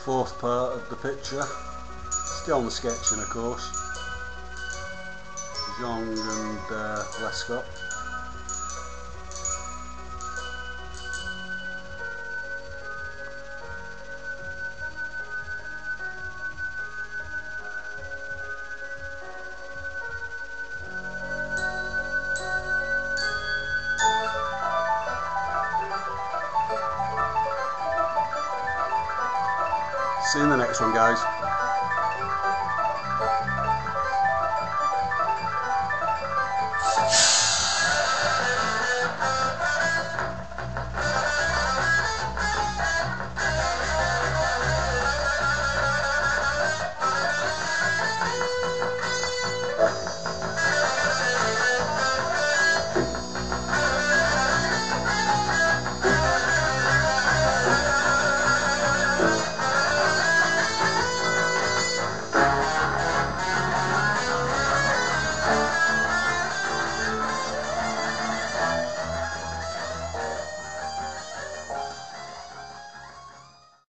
fourth part of the picture. Still on the sketching, of course. Dejong and Lescott. See you in the next one, guys.